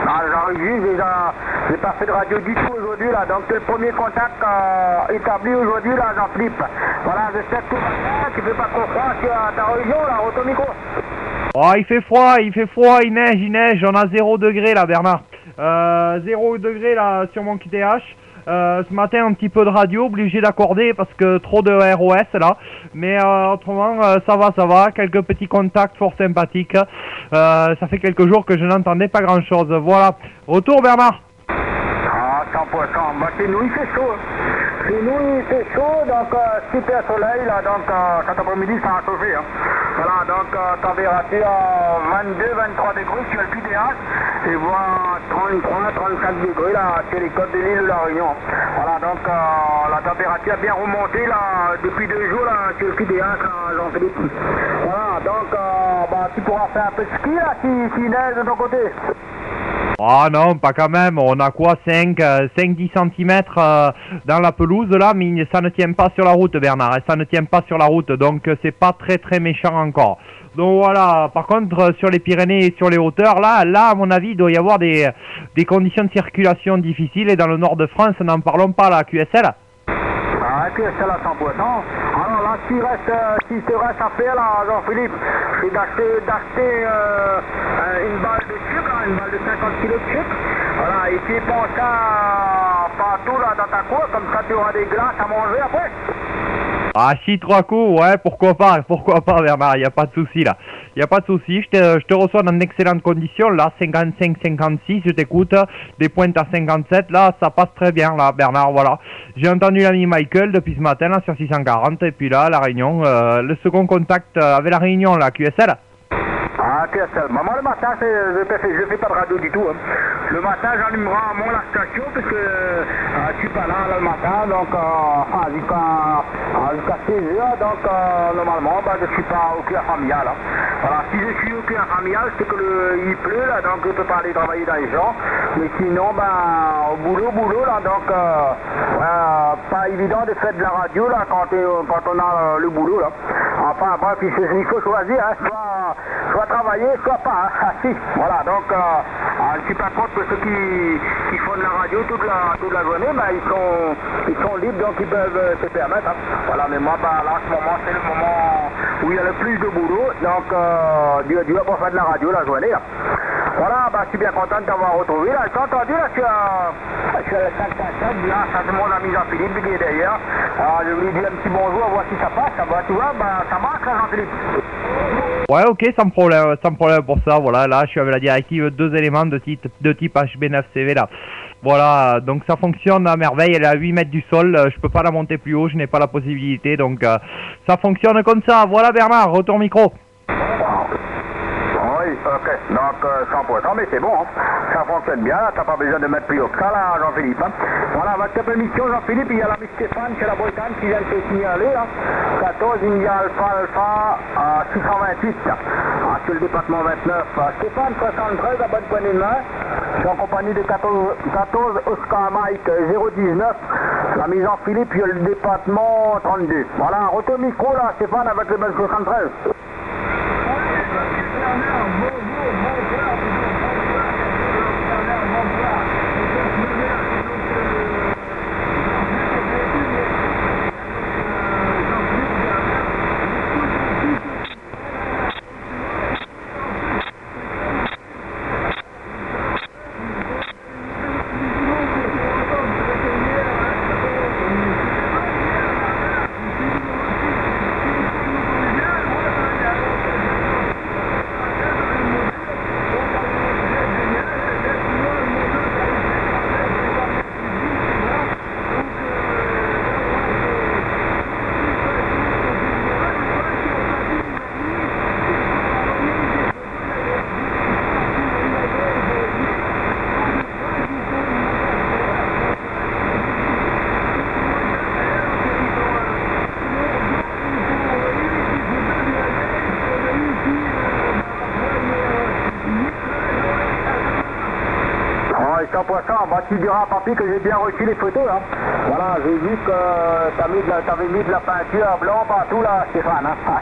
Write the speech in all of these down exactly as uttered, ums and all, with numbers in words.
Ah, j'arrive juste, déjà, j'ai pas fait de radio du tout aujourd'hui là, donc c'est le premier contact euh, établi aujourd'hui là, Jean-Philippe. Voilà, j'espère que tout va bien, tu peux pas comprendre sur ta région là, au micro. Oh, il fait froid, il fait froid, il neige, il neige, on a zéro degré là, Bernard. Euh, zéro degré là sur mon Q T H. Euh, ce matin, un petit peu de radio, obligé d'accorder parce que trop de R O S là. Mais euh, autrement, euh, ça va, ça va. Quelques petits contacts fort sympathiques. Euh, ça fait quelques jours que je n'entendais pas grand chose. Voilà. Retour, Bernard. Ah, cent pour cent. Bah, chez nous, il fait chaud. Chez nous, il fait chaud, donc euh, super soleil là. Donc euh, cet après-midi, ça a chauffé. Hein. Voilà, donc euh, température vingt-deux vingt-trois degrés sur le Q D H et voire trente-trois trente-quatre degrés là sur les côtes de l'île de la Réunion. Voilà, donc euh, la température a bien remonté là depuis deux jours là sur le Q D H, là, Jean-Philippe. Voilà, donc euh, bah, tu pourras faire un peu de ski là si, si neige de ton côté. Ah non, pas quand même, on a quoi, cinq dix centimètres euh, dans la pelouse là, mais ça ne tient pas sur la route, Bernard, et ça ne tient pas sur la route, donc c'est pas très très méchant encore. Donc voilà, par contre sur les Pyrénées et sur les hauteurs, là, là à mon avis il doit y avoir des, des conditions de circulation difficiles, et dans le nord de France, n'en parlons pas là, Q S L. Ah, Q S L à cent pour cent. Alors là, ce qui reste, euh, ce qui te reste à faire là, Jean-Philippe, c'est d'acheter, d'acheter euh, une balle de sucre, hein, une balle de cinquante kilos de sucre. Voilà, et puis pense ça partout là dans ta cour, comme ça tu auras des glaces à manger après. Ah si, trois coups, ouais, pourquoi pas, pourquoi pas Bernard, il n'y a pas de souci là. Il n'y a pas de souci, je te, je te reçois dans d'excellentes conditions, là, cinquante-cinq cinquante-six, je t'écoute, des pointes à cinquante-sept, là, ça passe très bien, là, Bernard, voilà. J'ai entendu l'ami Michael depuis ce matin, là, sur six cent quarante, et puis là, la Réunion, euh, le second contact avec la Réunion, là, Q S L. Ah, Q S L. Maman, le matin, je fais, je fais pas de radio du tout. Hein. Le matin, j'allumera mon la station, parce que euh, je suis pas là, là le matin, donc euh, jusqu'à jusqu'à seize heures, donc euh, normalement, bah, je suis pas au cœur familial. Hein. Voilà, si je suis au cœur familial, c'est que le, il pleut, là, donc je peux pas aller travailler dans les champs. Mais sinon, ben, au boulot, boulot, là, donc euh, euh, pas évident de faire de la radio, là, quand, quand on a euh, le boulot, là. Enfin, bref, il, il faut choisir, hein, soit, soit travailler, soit pas, hein. Si, voilà, donc euh, je ne suis pas contre ceux qui, qui font de la radio toute la, toute la journée, ben, ils, sont, ils sont libres, donc ils peuvent euh, se permettre. Hein. Voilà, mais moi, ben, là, en ce moment, c'est le moment où il y a le plus de boulot, donc euh, Dieu, Dieu pour faire de la radio la journée. Là. Voilà, ben, je suis bien content de t'avoir retrouvé. Là, j'ai entendu, là, sur, euh, sur le cinq cent cinq, là, ça c'est mon ami Jean-Philippe qui est derrière. Alors, je lui dis un petit bonjour, voir si ça passe, ça va, tu vois, ben, ça marche, là, Jean-Philippe. Ouais, ok, sans problème, sans problème pour ça. Voilà, là, je suis avec la directive deux éléments de type, de type H B neuf C V là. Voilà, donc ça fonctionne à merveille. Elle est à huit mètres du sol. Je peux pas la monter plus haut, je n'ai pas la possibilité. Donc euh, ça fonctionne comme ça. Voilà, Bernard, retour micro. Oui, ok, donc euh, cent pour cent, mais c'est bon, hein. Ça fonctionne bien, là, t'as pas besoin de mettre plus haut que ça, là, Jean-Philippe. Hein. Voilà, avec ta permission, Jean-Philippe, il y a l'ami Stéphane chez la Bretagne qui vient de te signaler, là, quatorze India Alpha Alpha à six cent vingt-huit, ah, sur le département vingt-neuf. Ah, Stéphane, soixante-treize, à bonne poignée de main, je suis en compagnie de quatorze, quatorze Oscar Mike zéro dix-neuf, l'ami Jean-Philippe, il y a le département trente-deux. Voilà, retour micro, là, Stéphane, avec le Ben soixante-treize. cent pour cent, bah, tu diras à papy que j'ai bien reçu les photos. Hein. Voilà, j'ai vu que euh, tu avais mis de la peinture blanc partout là, Stéphane. Hein.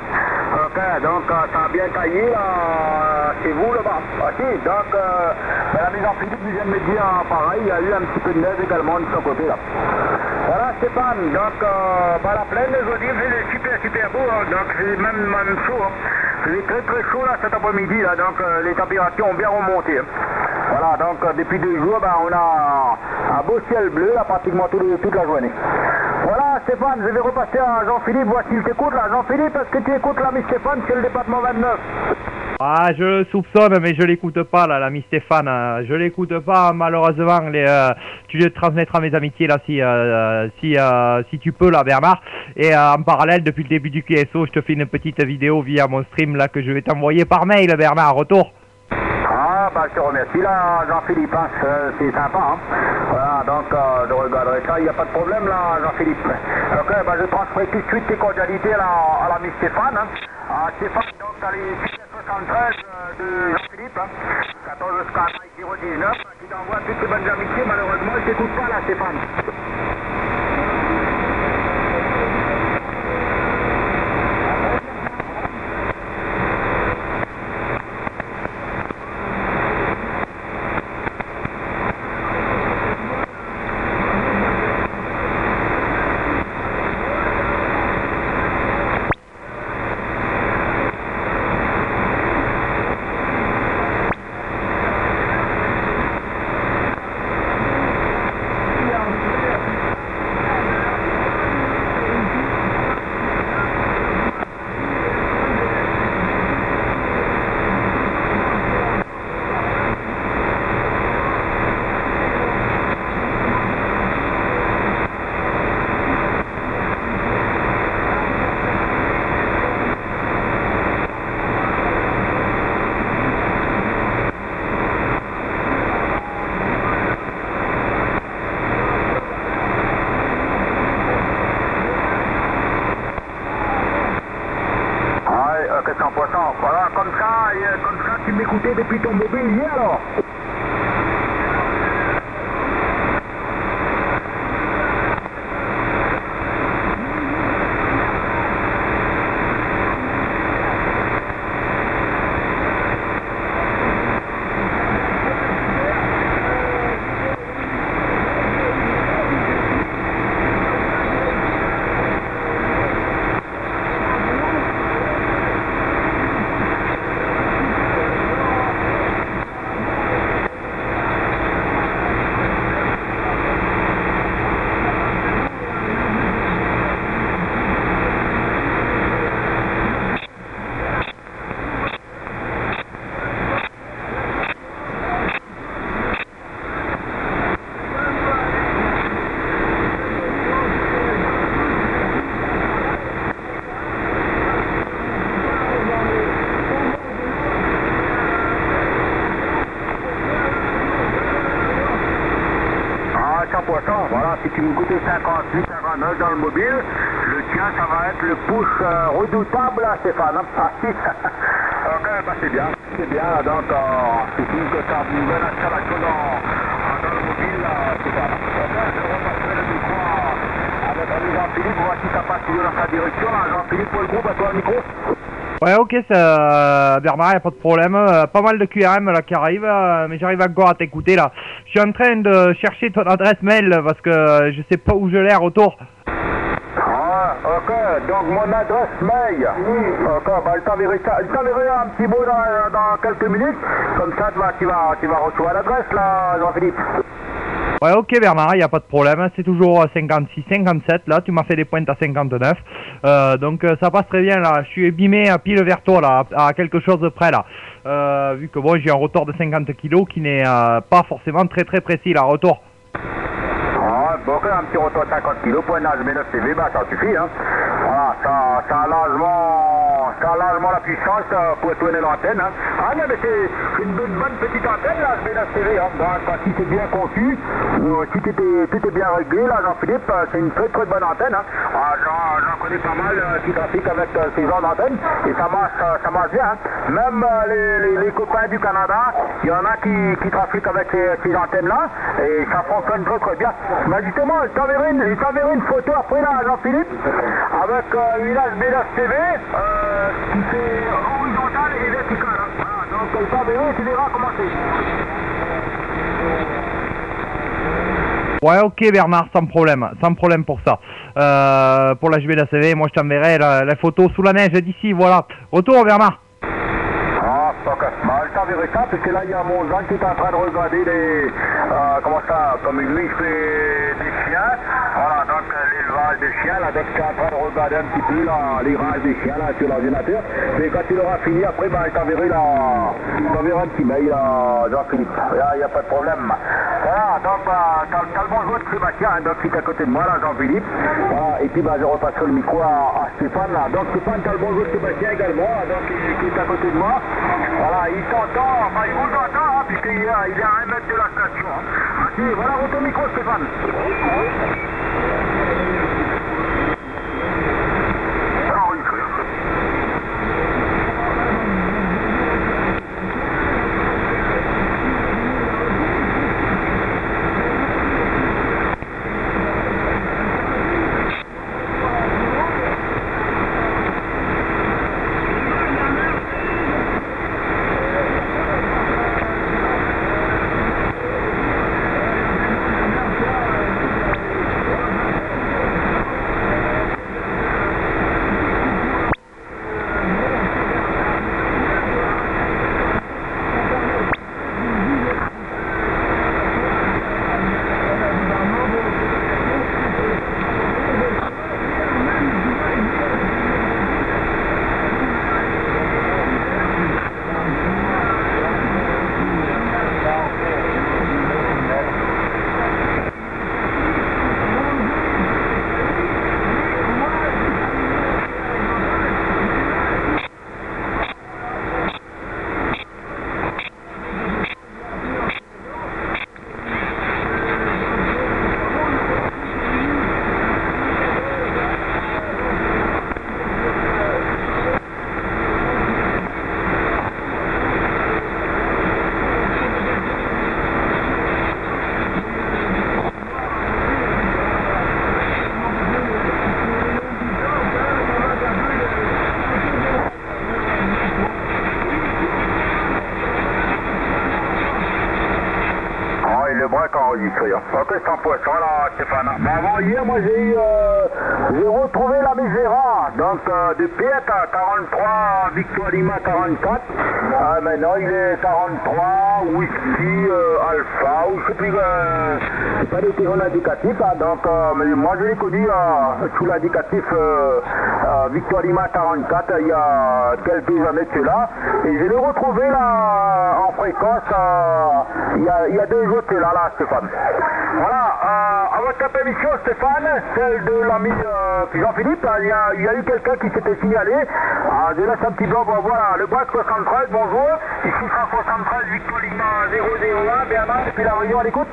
Ok, donc euh, ça a bien taillé là, chez vous là-bas. Ok, donc euh, salut Jean-Philippe, il vient de me dire pareil, il y a eu un petit peu de neige également de son côté là. Voilà Stéphane, donc euh, bah, la plaine aujourd'hui c'est super super beau, hein, donc c'est même, même chaud, hein. C'est très très chaud là cet après-midi là, donc euh, les températures ont bien remonté. Hein. Voilà, donc euh, depuis deux jours, bah, on a un beau ciel bleu là pratiquement tout, toute la journée. Voilà Stéphane, je vais repasser à Jean-Philippe, voici il t'écoute là. Jean-Philippe, est-ce que tu écoutes l'ami Stéphane sur le département vingt-neuf? Ah, je le soupçonne, mais je l'écoute pas, là, l'ami Stéphane. Euh, je l'écoute pas, malheureusement. Les, euh, tu le transmettras mes amitiés, là, si, euh, si, euh, si tu peux, là, Bernard. Et euh, en parallèle, depuis le début du Q S O, je te fais une petite vidéo via mon stream, là, que je vais t'envoyer par mail, Bernard. Retour. Ah, bah, je te remercie, là, Jean-Philippe, hein, c'est sympa, hein. Voilà, donc, euh, je regarderai ça, il n'y a pas de problème, là, Jean-Philippe. Ok, bah, je transfère tout de suite tes coordonnées là, à l'ami Stéphane, hein. Ah, Stéphane, donc, t'as les soixante-treize euh, de Jean-Philippe, hein. quatorze jusqu'à zéro dix-neuf, qui t'envoie toutes tes bonnes amitiés, malheureusement, il t'écoute pas, là, Stéphane. Voilà, comme ça, et, comme ça, tu m'écoutais depuis ton mobile hier alors. Voilà, si tu me coûtais cinquante-huit, cinquante-neuf dans le mobile, le tien, ça va être le push euh, redoutable, là, Stéphane. Hein? Ah, si. Ok, bah c'est bien, c'est bien, donc euh, c'est tout que tu as une bonne installation dans, dans le mobile, là, Stéphane. Ok, je repasserai le micro à notre ami Jean-Philippe, voici ça passe toujours dans sa direction, là, Jean-Philippe pour le groupe, à toi le micro. Ouais, ok, ça, Bernard, y a pas de problème. Euh, pas mal de Q R M là qui arrive, euh, mais j'arrive encore à t'écouter là. Je suis en train de chercher ton adresse mail parce que euh, je sais pas où je l'ai à retour. Ah, ok, donc mon adresse mail. Ok, bah je t'enverrai ça. Je t'enverrai un petit mot dans, dans quelques minutes. Comme ça, tu vas, tu vas, tu vas recevoir l'adresse là, Jean-Philippe. Ouais, ok Bernard, il n'y a pas de problème, c'est toujours cinquante-six, cinquante-sept, là, tu m'as fait des pointes à cinquante-neuf, euh, donc euh, ça passe très bien, là, je suis abîmé à pile vers toi, là, à, à quelque chose de près, là, euh, vu que bon, j'ai un retour de cinquante kilos qui n'est euh, pas forcément très très précis, là, retour. Ah, bon, un petit retour de cinquante kilos pour un âge neuf C V, bah ça suffit, hein. Voilà, ça, ça a largement, ça a largement la puissance euh, pour tourner l'antenne, hein. Ah non, mais c'est une bonne, bonne petite antenne, là, ce neuf C V, hein. Donc, si c'est bien conçu, euh, si tout est, tout est bien réglé, là, Jean-Philippe, euh, c'est une très très bonne antenne, hein. Ah, j'en connais pas mal euh, qui trafiquent avec euh, ces genres d'antennes, et ça marche, euh, ça marche bien, hein. Même euh, les, les, les copains du Canada, il y en a qui, qui trafiquent avec ces, ces antennes-là, et ça fonctionne très très bien. Mais justement, je t'enverrai une, une photo après là, Jean-Philippe, avec euh, une H B neuf C V euh, qui fait horizontale et verticale. Hein. Voilà, donc je t'enverrai, tu verras comment c'est. Ouais, ok Bernard, sans problème, sans problème pour ça. Euh, pour la G B de la C V, moi je t'enverrai la, la photo sous la neige d'ici, voilà. Retour Bernard. Ah, ok. Bah, je t'enverrai ça, parce que là, il y a mon Jean qui est en train de regarder les... Euh, comment ça, comme lui, il fait des chiens. Voilà, donc euh, l'élevage des chiens, là, donc tu es en train de regarder un petit peu là, l'élevage des chiens, là, sur l'ordinateur. Mais quand il aura fini, après, bah, je t'enverrai la... je t'enverrai un petit mail à Jean-Philippe. Il n'y a, a pas de problème. Voilà, donc, bah, t'as, t'as le bonjour de Sébastien, hein, donc qui est à côté de moi, là, Jean-Philippe. Voilà, et puis, bah, je repasserai le micro à, à Stéphane, là. Donc, Stéphane, t'as le bonjour de Sébastien également, hein, donc, qui, qui est à côté de moi. Voilà, il t'entend, enfin, il vous entend, hein, puisqu'il est, il est à un mètre de la station. Hein. Ok, voilà, votre micro, Stéphane. Ok, c'est un poisson là, Stéphane. Mais avant hier, moi j'ai eu, euh, j'ai retrouvé la misère. Donc euh, de Piet à quarante-trois, Victoire Lima quarante-quatre. Euh, maintenant il est quarante-trois, Whisky euh, Alpha, ou je sais plus, euh, c'est pas des terrains indicatifs. Hein, donc euh, mais moi je l'ai connu euh, sous l'indicatif euh, euh, Victoire Lima quarante-quatre il y a quelques années de cela. Et je l'ai retrouvé là en fréquence euh, il, y a, il y a deux jours de là, là, Stéphane. Voilà, euh, à votre permission Stéphane, celle de l'ami euh, Jean-Philippe, il y, a, il y a eu quelqu'un qui s'était signalé. Euh, je laisse un petit blanc, bon, voilà, le boîte soixante-treize, bonjour, ici cent soixante-treize, Victor Lima zéro zéro un, Bernard, et puis la réunion à l'écoute.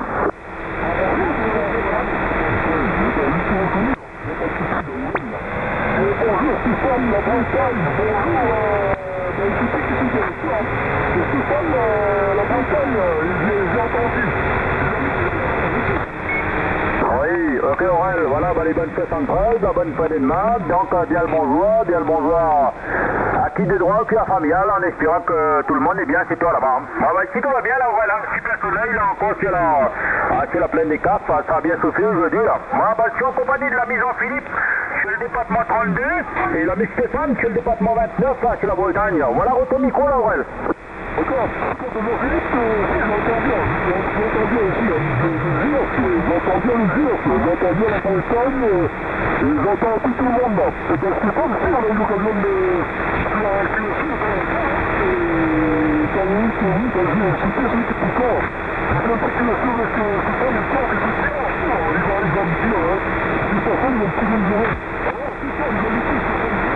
Bonjour Stéphane, la Bretagne, bonjour, euh, bah, écoutez, qu'est-ce que c'est ça? C'est Stéphane, euh, la Bretagne, j'ai entendu. Oui, ok Aurel, voilà, bah, les bonnes soixante-treize, la bonne fin de demain, donc euh, bien le bonjour, bien le bonjour à qui de droit, qui à familial, en espérant que tout le monde est bien chez toi là-bas. Ah, bah, si tout va bien là Aurel, hein, super soleil, là encore sur la, ah, sur la plaine des Caps, ça a bien soufflé aujourd'hui là. Moi, bah, je suis en compagnie de la mise en Philippe, sur le département trente-deux, et la mise Stéphane sur le département vingt-neuf, là, sur la Bretagne. Voilà, retour micro là Aurel. D'accord, d'accord, Philippe, j'entends bien, j'entends bien aussi, j'entends bien le jure, j'entends bien la Bretagne, et j'entends tout le monde là. Et bien Stéphane, si on a eu l'occasion de faire un cul aussi, et quand on dit que oui, t'as vu un super truc tout ça, c'est un petit peu sûr avec Stéphane, et ça, et c'est sûr, il va, il va me dire, hein, de toute façon, il va me tirer une journée. Alors, c'est ça, il va me dire, c'est ça.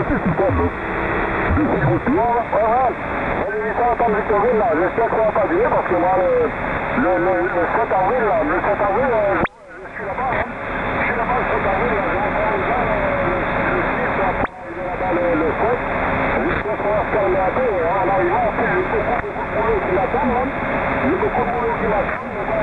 qui tombe. De ce retour, ouais, ouais. Les huit cents attendent Victorine, là. J'espère que ça va pas durer parce que moi, le, le, le, le sept avril, là, le sept avril, euh, je, je suis là-bas, hein. Je suis là-bas le sept avril, là. Je reprends les gens, euh, le six, on va pas arriver là-bas le, le sept. J'espère qu'on va se calmer un peu. En arrivant, en plus, il y a beaucoup, beaucoup de boulot qui l'attendent, hein. Il y a beaucoup de boulot qui l'attendent, mais bon.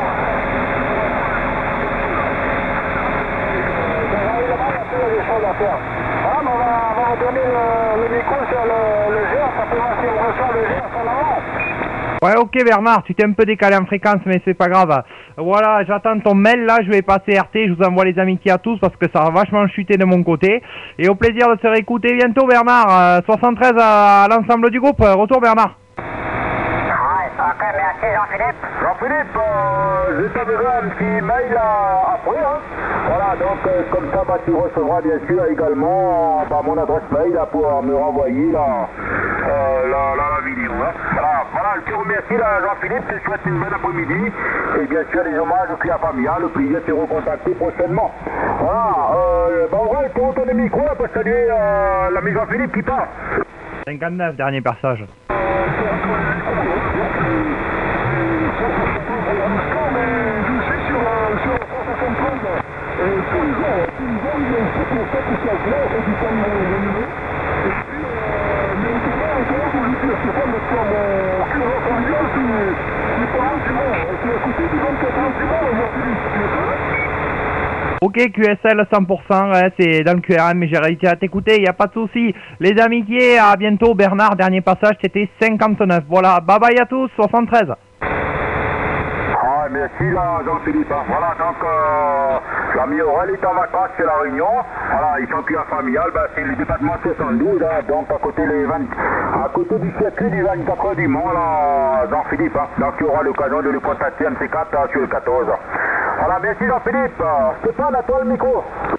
Il y a des choses à faire. Ah, mais on va, on va donner le, le micro sur le, le G R, ça peut voir si on reçoit le G R sur l'avant. Ouais, ok Bernard, tu t'es un peu décalé en fréquence, mais c'est pas grave. Voilà, j'attends ton mail là, je vais passer R T, je vous envoie les amitiés à tous parce que ça va vachement chuter de mon côté. Et au plaisir de se réécouter bientôt Bernard, euh, soixante-treize à, à l'ensemble du groupe. Retour Bernard. Ok, merci Jean-Philippe. Jean-Philippe, euh, je t'enverrai un petit mail à, après, hein. Voilà, donc euh, comme ça, bah, tu recevras bien sûr également bah, mon adresse mail là, pour me renvoyer la, euh, la, la, la vidéo. Hein. Voilà, voilà, je te remercie là, Jean-Philippe, je te souhaite une bonne après-midi. Et bien sûr, les hommages au client familial, le plaisir de te recontacter prochainement. Voilà, euh, bah, on va te retourner le micro là, pour saluer euh, l'ami Jean-Philippe qui part. cinquante-neuf, dernier passage. Ok, Q S L cent pour cent, ouais, c'est dans le Q R M, mais j'ai réussi à t'écouter, il n'y a pas de souci. Les amitiés, à bientôt Bernard, dernier passage, c'était cinquante-neuf. Voilà, bye bye à tous, soixante-treize. Ah, merci là, Jean-Philippe. Voilà, donc euh, l'ami Aurel est en vacances chez la Réunion. Voilà, ils sont plus en familial, ben, c'est le département soixante-douze, hein, donc à côté, les vingt, à côté du circuit du vingt-quatre heures du Mont, là, Jean-Philippe. Hein, donc il y aura l'occasion de le contacter M C quatre hein, sur le quatorze. Voilà, merci Jean-Philippe. Stéphane, à toi le micro.